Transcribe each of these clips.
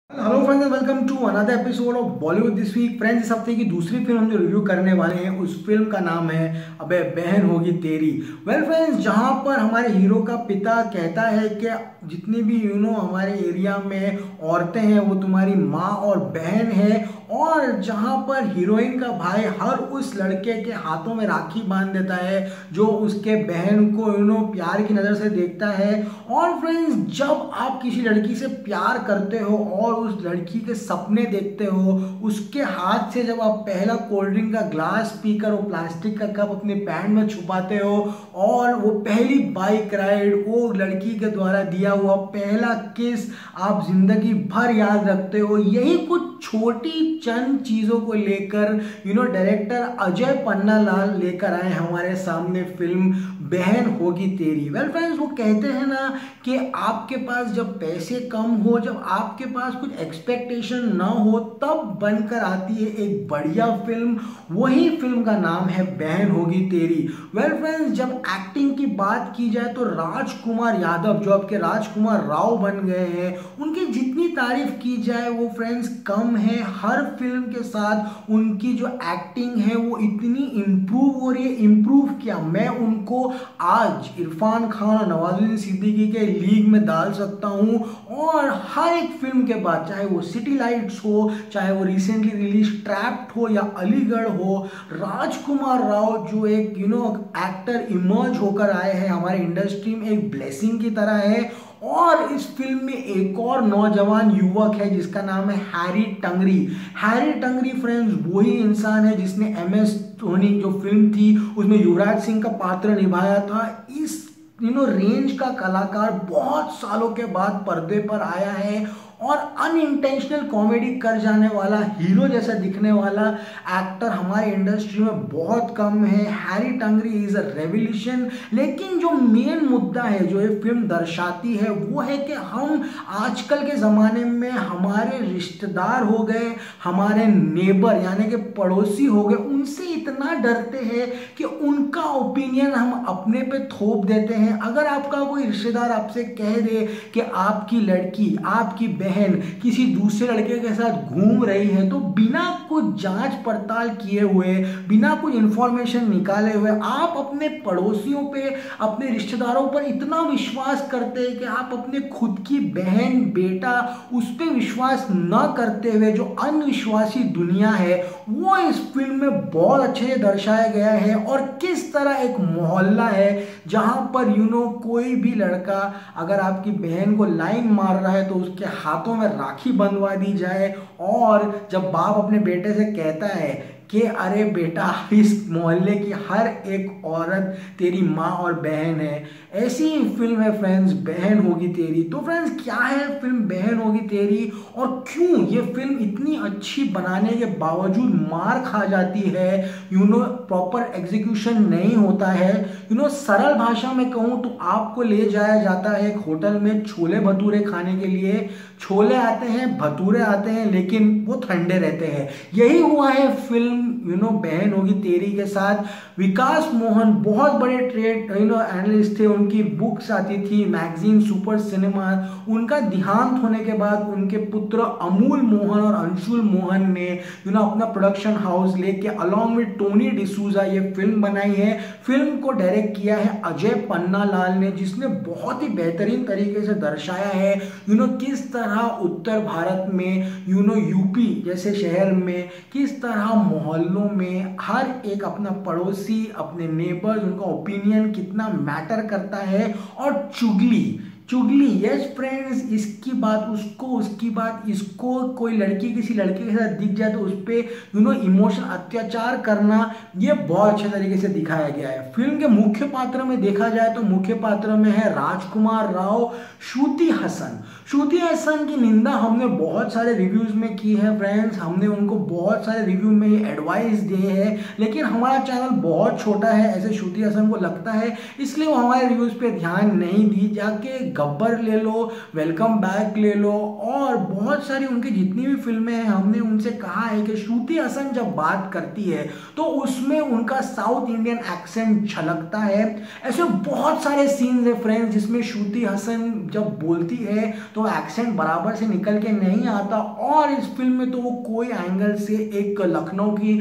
Hello friends, welcome to another episode of Bollywood this week. Friends, इस हफ्ते की दूसरी फिल्म हम जो रिव्यू करने वाले हैं उस फिल्म का नाम है अबे बहन होगी तेरी। वेल फ्रेंड्स, जहां पर हमारे हीरो का पिता कहता है कि जितनी भी हमारे एरिया में औरतें हैं वो तुम्हारी माँ और बहन है, और जहां पर हीरोइन का भाई हर उस लड़के के हाथों में राखी बांध देता है जो उसके बहन को प्यार की नज़र से देखता है। और फ्रेंड्स, जब आप किसी लड़की से प्यार करते हो और उस लड़की के सपने देखते हो, उसके हाथ से जब आप पहला कोल्ड ड्रिंक का ग्लास पीकर वो प्लास्टिक का कप अपने पैंट में छुपाते हो, और वो पहली बाइक राइड वो लड़की के द्वारा दिया हुआ पहला किस आप जिंदगी भर याद रखते हो। यही कुछ छोटी चंद चीजों को लेकर डायरेक्टर अजय पन्नालाल लेकर आए हमारे सामने फिल्म बहन होगी तेरी। वेल फ्रेंड्स, वो कहते हैं ना कि आपके पास जब पैसे कम हो, जब आपके पास कुछ एक्सपेक्टेशन ना हो, तब बनकर आती है एक बढ़िया फिल्म। वही फिल्म का नाम है बहन होगी तेरी। वेल फ्रेंड्स, जब एक्टिंग की बात की जाए तो राजकुमार यादव जो आपके राजकुमार राव बन गए हैं, उनकी जितनी तारीफ की जाए वो फ्रेंड्स कम है। हर फिल्म के साथ उनकी जो एक्टिंग है वो इतनी इम्प्रूव हो रही है। इम्प्रूव किया, मैं उनको आज इरफान खान और नवाजुद्दीन सिद्दीकी के लीग में डाल सकता हूं। और हर एक फिल्म के बाद, चाहे वो सिटी लाइट्स हो, चाहे वो रिसेंटली रिलीज ट्रैप्ड हो या अलीगढ़ हो, राजकुमार राव जो एक एक्टर इमर्ज होकर आए हैं हमारी इंडस्ट्री में, एक ब्लेसिंग की तरह है। और इस फिल्म में एक और नौजवान युवक है जिसका नाम है हैरी टंगरी। हैरी टंगरी फ्रेंड्स वही इंसान है जिसने MS धोनी जो फिल्म थी उसमें युवराज सिंह का पात्र निभाया था। इस रेंज का कलाकार बहुत सालों के बाद पर्दे पर आया है, और अनइंटेंशनल कॉमेडी कर जाने वाला हीरो जैसा दिखने वाला एक्टर हमारी इंडस्ट्री में बहुत कम है। हैरी टंगरी इज अ रेवोल्यूशन। लेकिन जो मेन मुद्दा है जो ये फिल्म दर्शाती है वो है कि हम आजकल के ज़माने में हमारे रिश्तेदार हो गए, हमारे नेबर यानी कि पड़ोसी हो गए, उनसे इतना डरते हैं कि उनका ओपिनियन हम अपने पे थोप देते हैं। अगर आपका कोई रिश्तेदार आपसे कह दे कि आपकी लड़की, आपकी बहन किसी दूसरे लड़के के साथ घूम रही है, तो बिना कुछ जांच पड़ताल किए हुए, बिना कुछ इंफॉर्मेशन निकाले हुए आप अपने पड़ोसियों पे, अपने रिश्तेदारों पर इतना विश्वास करते हैं कि आप अपने खुद की बहन, बेटा उस पर विश्वास न करते हुए जो अनविश्वासी दुनिया है वो इस फिल्म में बहुत अच्छे से दर्शाया गया है। और किस तरह एक मोहल्ला है जहां पर कोई भी लड़का अगर आपकी बहन को लाइन मार रहा है तो उसके हाथों में राखी बंधवा दी जाए, और जब बाप अपने बेटे से कहता है कि अरे बेटा इस मोहल्ले की हर एक औरत तेरी माँ और बहन है। ऐसी ही फिल्म है फ्रेंड्स बहन होगी तेरी। तो फ्रेंड्स, क्या है फिल्म बहन होगी तेरी, और क्यों ये फिल्म इतनी अच्छी बनाने के बावजूद मार खा जाती है, प्रॉपर एग्जीक्यूशन नहीं होता है। सरल भाषा में कहूँ तो आपको ले जाया जाता है एक होटल में छोले भटूरे खाने के लिए। छोले आते हैं, भटूरे आते हैं, लेकिन वो ठंडे रहते हैं। यही हुआ है फिल्म बहन होगी तेरी के साथ। विकास मोहन बहुत बड़े ट्रेड एनालिस्ट थे, उनकी बुक्स आती थी मैगजीन सुपर सिनेमा। उनका देहांत होने के बाद उनके पुत्र अमूल मोहन और अंशुल मोहन ने अपना प्रोडक्शन हाउस लेके अलॉन्ग विद टोनी डिसूजा ये फिल्म बनाई है। फिल्म को डायरेक्ट किया है अजय पन्नालाल ने, जिसने बहुत ही बेहतरीन तरीके से दर्शाया है किस तरह उत्तर भारत में यूपी जैसे शहर में किस तरह मोहल्लों में हर एक अपना पड़ोसी, अपने नेबर्स, उनका ओपिनियन कितना मैटर करता है। और चुगली, यस फ्रेंड्स, इसकी बात उसको, उसकी बात इसको, कोई लड़की किसी लड़के के साथ दिख जाए तो उस पर इमोशन अत्याचार करना, ये बहुत अच्छे तरीके से दिखाया गया है। फिल्म के मुख्य पात्र में देखा जाए तो मुख्य पात्र में है राजकुमार राव, श्रुति हसन की निंदा हमने बहुत सारे रिव्यूज में की है फ्रेंड्स। हमने उनको बहुत सारे रिव्यू में एडवाइस दिए हैं, लेकिन हमारा चैनल बहुत छोटा है, ऐसे श्रुति हसन को लगता है, इसलिए वो हमारे रिव्यूज पे ध्यान नहीं दी। जाके गब्बर ले लो, वेलकम बैक ले लो, और बहुत बहुत सारी उनकी जितनी भी फिल्में हैं हमने उनसे कहा है कि श्रुति हसन जब बात करती है तो उसमें उनका साउथ इंडियन एक्सेंट झलकता है। ऐसे बहुत सारे सीन्स है फ्रेंड्स जिसमें श्रुति हसन जब बोलती है तो एक्सेंट बराबर से निकल के नहीं आता, और इस फिल्म में तो वो कोई एंगल से एक लखनऊ की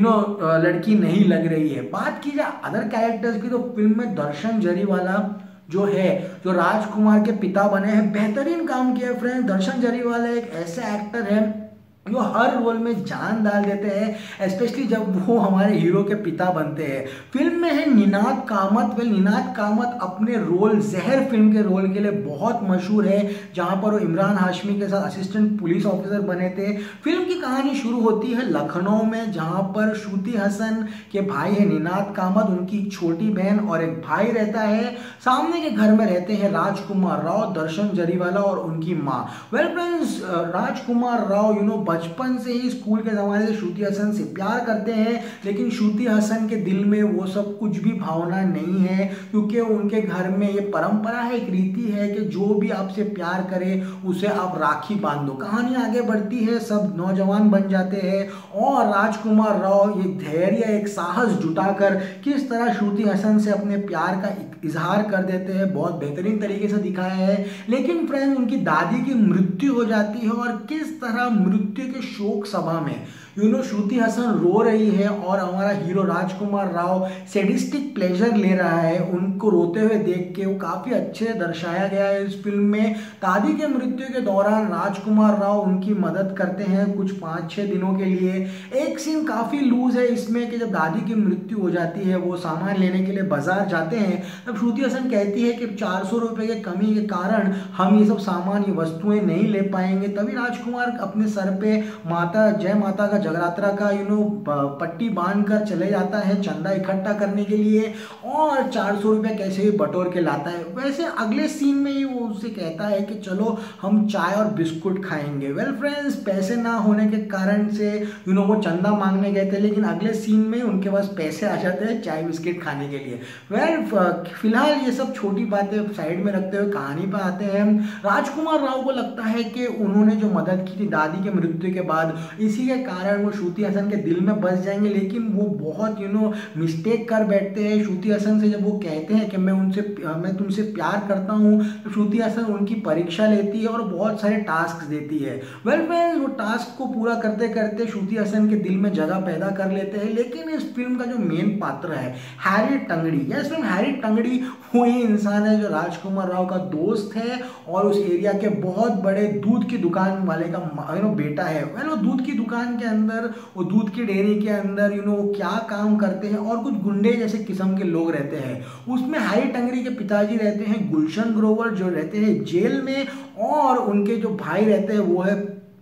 लड़की नहीं लग रही है। बात की जाए अदर कैरेक्टर्स की तो फिल्म में दर्शन जरीवाला जो है, जो राजकुमार के पिता बने हैं, बेहतरीन काम किया है फ्रेंड्स। दर्शन जरीवाला एक ऐसे एक्टर है जो हर रोल में जान डाल देते हैं, स्पेशली जब वो हमारे हीरो के पिता बनते हैं। फिल्म में है निनाद कामत। निनाद कामत अपने रोल जहर फिल्म के रोल के लिए बहुत मशहूर है, जहां पर वो इमरान हाशमी के साथ असिस्टेंट पुलिस ऑफिसर बने थे। फिल्म की कहानी शुरू होती है लखनऊ में, जहां पर श्रुति हसन के भाई है निनाद कामत, उनकी छोटी बहन और एक भाई रहता है। सामने के घर में रहते हैं राजकुमार राव, दर्शन जरीवाला और उनकी माँ। वेल फ्रेंड्स, राजकुमार राव बचपन से ही स्कूल के ज़माने से श्रुति हसन से प्यार करते हैं, लेकिन श्रुति हसन के दिल में वो सब कुछ भी भावना नहीं है, क्योंकि उनके घर में ये परंपरा है, एक रीति है कि जो भी आपसे प्यार करे उसे आप राखी बांध दो। कहानी आगे बढ़ती है, सब नौजवान बन जाते हैं और राजकुमार राव ये धैर्य, एक साहस जुटाकर किस तरह श्रुति हसन से अपने प्यार का इजहार कर देते हैं, बहुत बेहतरीन तरीके से दिखाया है। लेकिन फ्रेंड्स, उनकी दादी की मृत्यु हो जाती है और किस तरह मृत्यु के शोक सभा में श्रुति हसन रो रही है और हमारा hero Rajkummar Rao sadistic pleasure ले रहा है उनको रोते हुए देख के। वो काफी अच्छे दर्शाया गया है इस फिल्म में। दादी के मृत्यु के दौरान राजकुमार राव उनकी मदद करते हैं कुछ 5-6 दिनों के लिए। एक सीन काफी लूज है इसमें कि जब दादी की मृत्यु हो जाती है, वो सामान लेने के लिए बाजार जाते हैं, तब श्रुति हसन कहती है कि 400 रुपए के कमी के कारण हम ये सब सामान, ये वस्तुएं नहीं ले पाएंगे। तभी राजकुमार अपने सर पे माता जय माता का जगरात्रा का पट्टी बांध कर चले जाता है चंदा इकट्ठा करने के लिए, और 400 रुपये कैसे भी बटोर के लाता है। वैसे अगले सीन में ही वो उससे कहता है कि चलो हम चाय और बिस्कुट खाएंगे। वेल फ्रेंड्स, पैसे ना होने के कारण से वो चंदा मांगने गए थे, लेकिन अगले सीन में उनके पास पैसे आ जाते हैं चाय बिस्किट खाने के लिए। वेल फिलहाल ये सब छोटी बातें साइड में रखते हुए कहानी पर आते हैं। राजकुमार राव को लगता है कि उन्होंने जो मदद की थी दादी के मृत्यु के बाद, इसी के कारण वो श्रुति हसन के दिल में बस जाएंगे, लेकिन वो बहुत मिस्टेक कर बैठते हैं। श्रुति हसन से जब वो कहते हैं कि मैं तुमसे प्यार करता हूँ, तो श्रुति हसन उनकी परीक्षा लेती है और बहुत सारे टास्क देती है। वेल फ्रेंड्स, वो टास्क को पूरा करते करते श्रुति हसन के दिल में जगह पैदा कर लेते हैं। लेकिन इस फिल्म का जो मेन पात्र है हैरी टंगड़ी, यस फ्रेंड, हैरी टंगड़ी वो ही इंसान है जो राजकुमार राव का दोस्त है और उस एरिया के बहुत बड़े दूध की दुकान वाले का बेटा है। वो दूध की दुकान के अंदर, वो दूध की डेयरी के अंदर वो क्या काम करते हैं, और कुछ गुंडे जैसे किस्म के लोग रहते हैं। उसमें हैरी टंगड़ी के पिताजी रहते हैं गुलशन ग्रोवर, जो रहते हैं जेल में, और उनके जो भाई रहते हैं वो है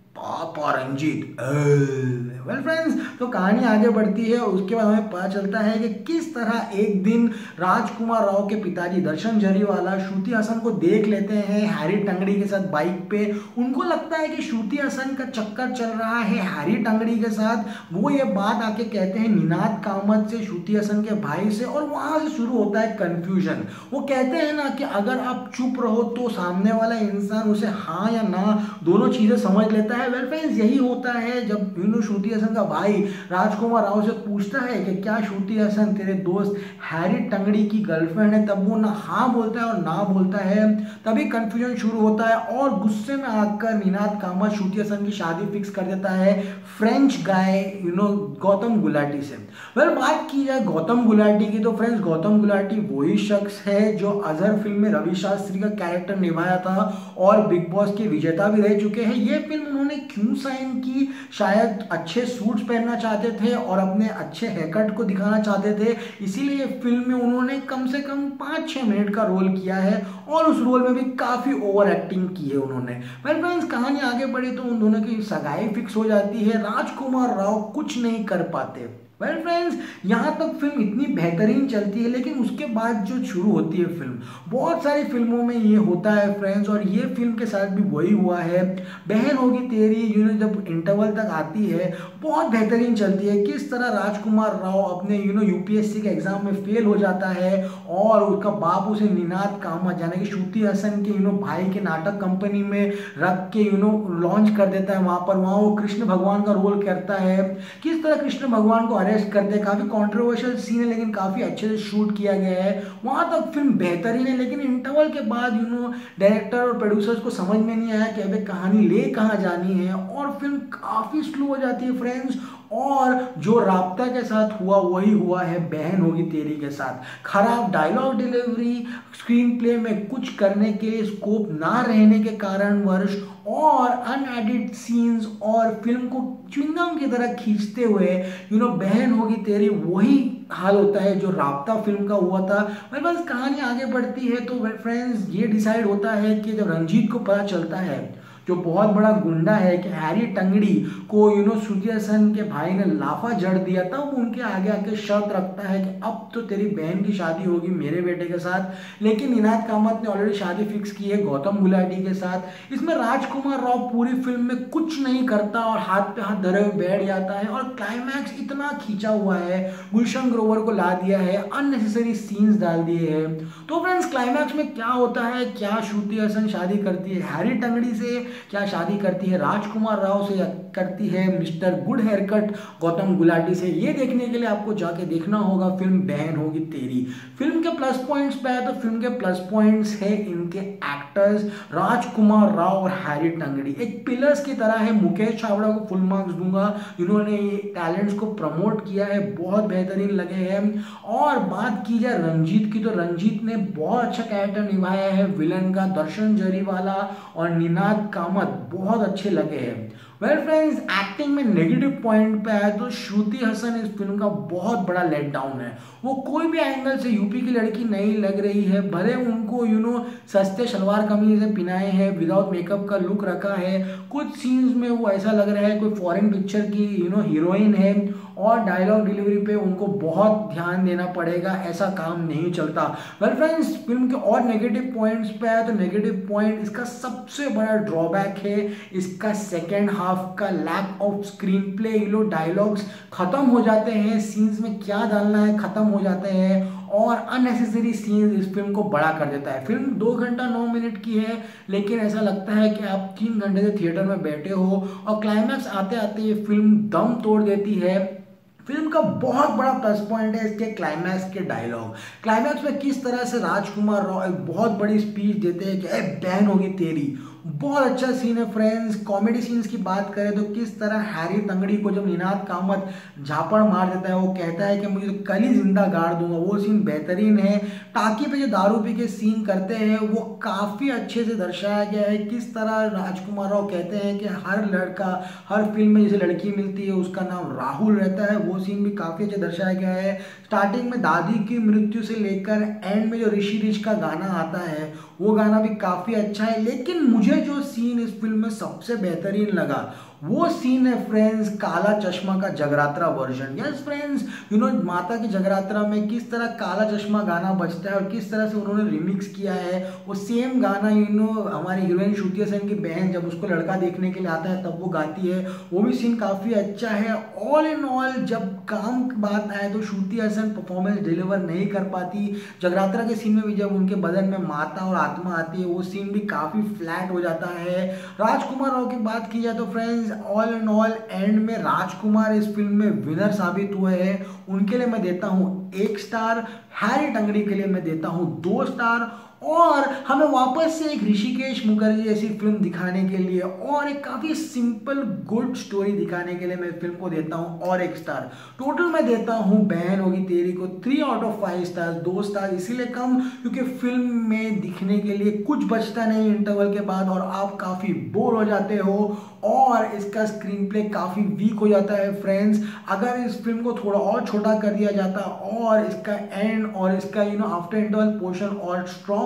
पापा रंजीत। वेल फ्रेंड्स, तो कहानी आगे बढ़ती है। उसके बाद हमें पता चलता है कि किस तरह एक दिन राजकुमार राव के पिताजी दर्शन जरीवाला श्रुति हसन को देख लेते हैं हैरी टंगड़ी के साथ बाइक पे। उनको लगता है कि श्रुति हसन का चक्कर चल रहा है हैरी टंगड़ी के साथ। वो ये बात आके कहते हैं निनाद कामत से, श्रुति हसन के भाई से, और वहां से शुरू होता है कंफ्यूजन। वो कहते हैं ना कि अगर आप चुप रहो तो सामने वाला इंसान उसे हाँ या ना दोनों चीजें समझ लेता है। वेल फ्रेंड्स, यही होता है जब श्रुति हसन का भाई राजकुमार राव से पूछता है कि क्या श्रुति हसन तेरे दोस्त हैरी टंगड़ी की गर्लफ्रेंड है, तब वो ना हाँ बोलता है और ना बोलता है। तभी कंफ्यूजन शुरू होता है और गुस्से में आकर निनाद कामत श्रुति हसन की शादी फिक्स कर देता है फ्रेंच गाय गौतम गुलाटी से। वेल, बात की जाए गौतम गुलाटी की तो फ्रेंड्स, गौतम गुलाटी वही शख्स है जो अजहर फिल्म में रवि शास्त्री का कैरेक्टर निभाया था और बिग बॉस के विजेता भी रह चुके हैं। ये फिल्म उन्होंने क्यों साइन की? शायद अच्छे सूट्स पहनना चाहते थे और अपने अच्छे हेयरकट को दिखाना चाहते थे, इसीलिए फिल्म में उन्होंने कम से कम 5-6 मिनट का रोल किया है और उस रोल में भी काफी ओवर एक्टिंग की है उन्होंने। वेल फ्रेंड्स, कहानी आगे बढ़ी तो उन दोनों की सगाई फिक्स हो जाती है। राजकुमार राव कुछ नहीं कर पाते वेल फ्रेंड्स, यहाँ तक फिल्म इतनी बेहतरीन चलती है, लेकिन उसके बाद जो शुरू होती है फिल्म, बहुत सारी फिल्मों में ये होता है फ्रेंड्स, और ये फिल्म के साथ भी वही हुआ है। बहन होगी तेरी जब इंटरवल तक आती है बहुत बेहतरीन चलती है। किस तरह राजकुमार राव अपने यूपीएससी के एग्जाम में फेल हो जाता है और उसका बाप उसे निनाद कामत यानी कि श्रुति हसन के भाई के नाटक कंपनी में रख के लॉन्च कर देता है। वहाँ वो कृष्ण भगवान का रोल करता है। किस तरह कृष्ण भगवान को अरेस्ट करते हैं, काफ़ी कंट्रोवर्शियल सीन है लेकिन काफ़ी अच्छे से शूट किया गया है। वहाँ तक फिल्म बेहतरीन है, लेकिन इंटरवल के बाद डायरेक्टर और प्रोड्यूसर्स को समझ में नहीं आया कि अबे कहानी ले कहाँ जानी है, और फिल्म काफ़ी स्लो हो जाती है फ्रेंड्स। और जो राब्ता के साथ हुआ वही हुआ है बहन होगी तेरी के साथ। खराब डायलॉग डिलीवरी, स्क्रीन प्ले में कुछ करने के लिए स्कोप ना रहने के कारणवश, और अनएडिट सीन्स, और फिल्म को च्युइंगम की तरह खींचते हुए बहन होगी तेरी वही हाल होता है जो राब्ता फिल्म का हुआ था। मेरे पास कहानी आगे बढ़ती है तो फ्रेंड्स ये डिसाइड होता है कि जब रंजीत को पता चलता है, जो बहुत बड़ा गुंडा है, कि हैरी टंगड़ी को श्रुति हसन के भाई ने लाफा जड़ दिया, तब उनके आगे आके शर्त रखता है कि अब तो तेरी बहन की शादी होगी मेरे बेटे के साथ। लेकिन निनाद कामत ने ऑलरेडी शादी फिक्स की है गौतम गुलाटी के साथ। इसमें राजकुमार राव पूरी फिल्म में कुछ नहीं करता और हाथ पे हाथ धरे हुए बैठ जाता है, और क्लाइमैक्स इतना खींचा हुआ है, गुलशन ग्रोवर को ला दिया है, अननेसेसरी सीन्स डाल दिए हैं। तो फ्रेंड्स क्लाइमैक्स में क्या होता है, क्या श्रुति हसन शादी करती है हैरी टंगड़ी से, क्या शादी करती है राजकुमार राव से, या करती है mister good haircut Gautam Gulati से, ये देखने के लिए आपको जाके देखना होगा फिल्म बहन होगी तेरी। फिल्म के प्लस पॉइंट्स पे आए तो फिल्म के प्लस पॉइंट्स है इनके एक्टर्स राजकुमार राव और हैरी टंगड़ी, एक पिलर्स की तरह है। मुकेश छाबड़ा को फुल मार्क्स दूंगा, इन्होंने ये टैलेंट्स को प्रमोट किया है, बहुत बेहतरीन लगे हैं। और बात की जाए रंजीत की, तो रंजीत ने बहुत अच्छा कैरेक्टर निभाया है विलन का, दर्शन जरीवाला और निनाद कामत बहुत अच्छे लगे हैं। वेल फ्रेंड्स, एक्टिंग में नेगेटिव पॉइंट पे आया तो श्रुति हसन इस फिल्म का बहुत बड़ा लेट डाउन है। वो कोई भी एंगल से यूपी की लड़की नहीं लग रही है, भले उनको सस्ते शलवार कमीज से पिनाए हैं, विदाउट मेकअप का लुक रखा है, कुछ सीन्स में वो ऐसा लग रहा है कोई फॉरेन पिक्चर की हीरोइन है, और डायलॉग डिलीवरी पे उनको बहुत ध्यान देना पड़ेगा, ऐसा काम नहीं चलता। वेल फ्रेंड्स, फिल्म के और नेगेटिव पॉइंट्स पे आया तो नेगेटिव पॉइंट इसका सबसे बड़ा ड्रॉबैक है इसका सेकेंड हाफ का lack of screenplay. Dialogues खत्म हो जाते हैं, सीन्स में क्या डालना है खत्म हो जाते हैं, और अननेसेसरी सीन्स इस फिल्म को बड़ा कर देता है। फिल्म 2 घंटा 9 मिनट की है, लेकिन ऐसा लगता है कि आप 3 घंटे से थिएटर में बैठे हो, और क्लाइमैक्स आते आते ये फिल्म दम तोड़ देती है। फिल्म का बहुत बड़ा प्लस पॉइंट है इसके क्लाइमैक्स के डायलॉग। क्लाइमैक्स में किस तरह से राजकुमार राव एक बहुत बड़ी स्पीच देते हैं कि ए बहन होगी तेरी, बहुत अच्छा सीन है फ्रेंड्स। कॉमेडी सीन्स की बात करें तो किस तरह हैरी तंगड़ी को जब निनाद कामत झापड़ मार देता है, वो कहता है कि मुझे तो कल ही जिंदा गाड़ दूंगा, वो सीन बेहतरीन है। टाकी पे जो दारू पी के सीन करते हैं वो काफ़ी अच्छे से दर्शाया गया है। किस तरह राजकुमार राव कहते हैं कि हर लड़का हर फिल्म में जैसे लड़की मिलती है उसका नाम राहुल रहता है, वो सीन भी काफ़ी अच्छे दर्शाया गया है। स्टार्टिंग में दादी की मृत्यु से लेकर एंड में जो ऋषि रिच का गाना आता है वो गाना भी काफ़ी अच्छा है। लेकिन मुझे जो सीन इस फिल्म में सबसे बेहतरीन लगा वो सीन है फ्रेंड्स काला चश्मा का जगरात्रा वर्जन। यस फ्रेंड्स, माता की जगरात्रा में किस तरह काला चश्मा गाना बजता है और किस तरह से उन्होंने रिमिक्स किया है। वो सेम गाना हमारी हीरोइन श्रुति हसन की बहन जब उसको लड़का देखने के लिए आता है तब वो गाती है, वो भी सीन काफ़ी अच्छा है। ऑल इन ऑल जब काम की बात आए तो श्रुति हसन परफॉर्मेंस डिलीवर नहीं कर पाती। जगरात्रा के सीन में भी जब उनके बदन में माता और आत्मा आती है वो सीन भी काफ़ी फ्लैट हो जाता है। राजकुमार राव की बात की जाए तो friends all in all end में राजकुमार इस फिल्म में विनर साबित हुए हैं। उनके लिए मैं देता हूं 1 स्टार, हैरी टंगड़ी के लिए मैं देता हूं 2 स्टार, और हमें वापस से एक ऋषिकेश मुखर्जी जैसी फिल्म दिखाने के लिए और एक काफ़ी सिंपल गुड स्टोरी दिखाने के लिए मैं फिल्म को देता हूं और 1 स्टार। टोटल मैं देता हूं बहन होगी तेरी को 3 आउट ऑफ 5 स्टार। 2 स्टार इसीलिए कम क्योंकि फिल्म में दिखने के लिए कुछ बचता नहीं इंटरवल के बाद और आप काफ़ी बोर हो जाते हो और इसका स्क्रीन प्ले काफ़ी वीक हो जाता है फ्रेंड्स। अगर इस फिल्म को थोड़ा और छोटा कर दिया जाता और इसका एंड और इसका आफ्टर इंटरवल पोर्शन और स्ट्रॉन्ग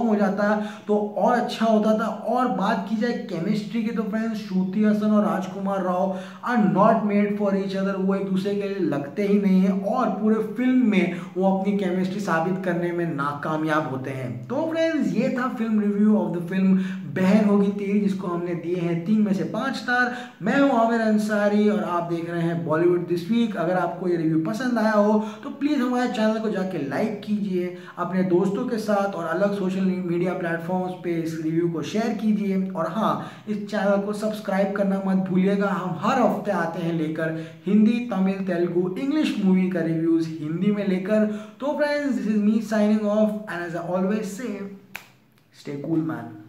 लॉन्ग हो जाता तो और अच्छा होता था। और बात की जाए केमिस्ट्री की तो फ्रेंड्स श्रुति हसन और Rajkummar Rao are not made for each other, वो एक दूसरे के लिए लगते ही नहीं है और पूरे फिल्म में वो अपनी केमिस्ट्री साबित करने में नाकामयाब होते हैं। तो फ्रेंड्स ये था film review of the film Behen Hogi तेरी, जिसको हमने दिए हैं 3 में से 5 स्टार। मैं हूं आमिर अंसारी और आप देख रहे हैं बॉलीवुड दिस वीक। अगर आपको ये रिव्यू पसंद आया हो तो प्लीज़ हमारे चैनल को जाके लाइक कीजिए, अपने दोस्तों के साथ और अलग सोशल मीडिया प्लेटफॉर्म्स पे इस रिव्यू को शेयर कीजिए। और हाँ, इस चैनल को सब्सक्राइब करना मत भूलिएगा। हम हर हफ्ते आते हैं लेकर हिंदी, तमिल, तेलुगु, इंग्लिश मूवी का रिव्यूज़ हिंदी में लेकर। तो friends, this is me signing off and as I always say, stay cool man.